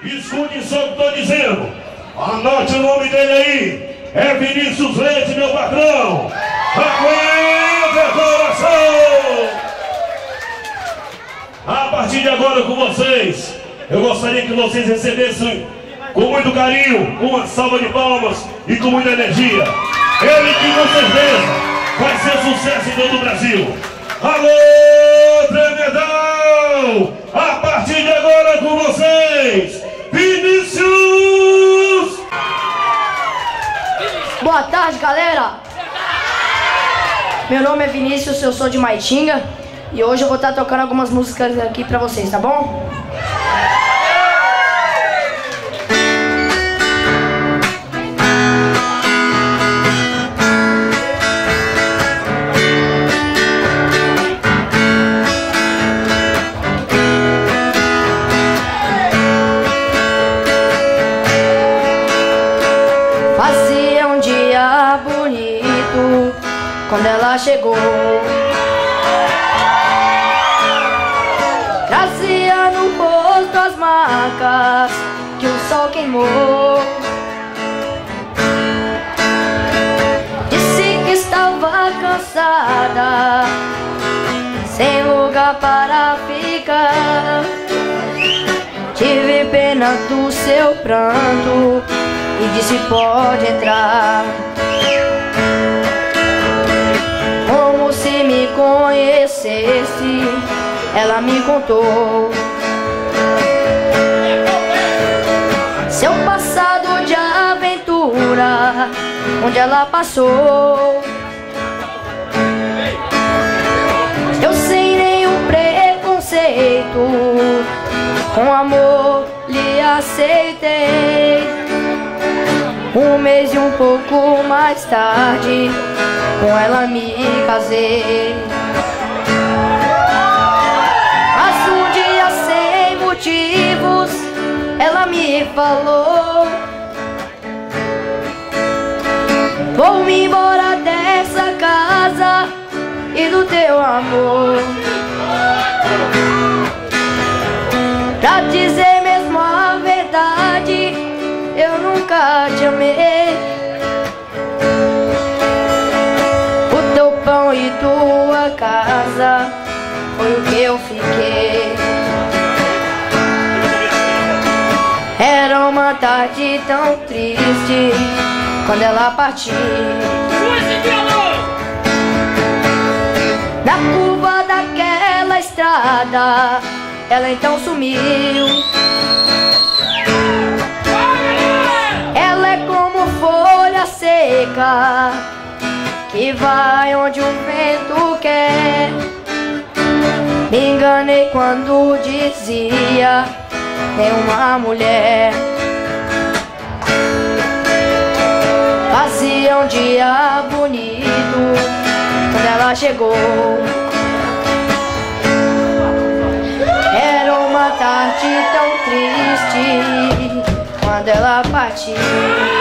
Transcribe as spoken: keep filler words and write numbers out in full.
Escute só o que estou dizendo. Anote o nome dele aí. É Vinícius Leite, meu patrão. Aguenta, coração! A partir de agora com vocês, eu gostaria que vocês recebessem com muito carinho, com uma salva de palmas e com muita energia. Ele que com certeza vai ser sucesso em todo o Brasil. Alô, Tremedão! A partir de agora com vocês, Vinícius! Boa tarde, galera! Meu nome é Vinícius, eu sou de Maitinga e hoje eu vou estar tocando algumas músicas aqui pra vocês, tá bom? Fazia um dia bonito quando ela chegou. Trazia no rosto as marcas que o sol queimou. Disse que estava cansada, sem lugar para ficar. Tive pena do seu pranto e disse pode entrar. Como se me conhecesse, ela me contou seu passado de aventura, onde ela passou. Eu sem nenhum preconceito, com amor lhe aceitei. Um mês e um pouco mais tarde, com ela me casei. Mas um dia sem motivos, ela me falou: vou-me embora dessa casa e do teu amor. Pra dizer mesmo a verdade, eu nunca te amei. O teu pão e tua casa foi o que eu fiquei. Era uma tarde tão triste quando ela partiu. Na curva daquela estrada, ela então sumiu. Ela é como folha seca que vai onde o vento quer. Me enganei quando dizia tem uma mulher. Fazia um dia bonito quando ela chegou. Era uma tarde tão triste quando ela partiu.